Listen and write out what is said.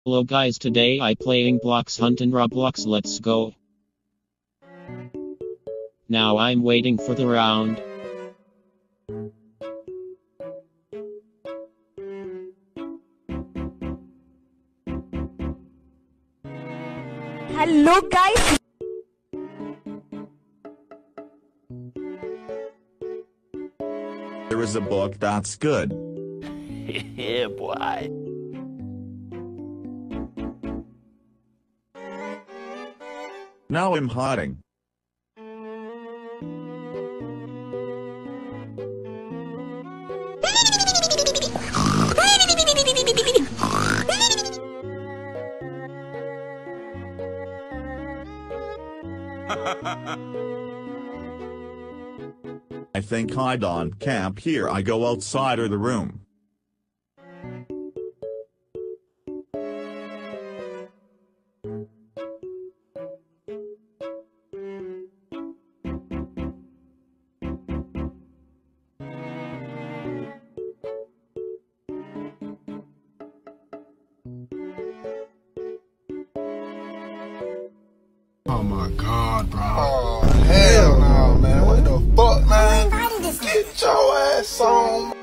Hello guys, today I playing BLOXHUNT in Roblox. Let's go. Now I'm waiting for the round. Hello guys. There is a book that's good. Yeah, boy. Now I'm hiding. I think I don't camp here. I go outside of the room. Oh my god, bro. Oh, hell no, man. What the fuck, man? Get your ass on.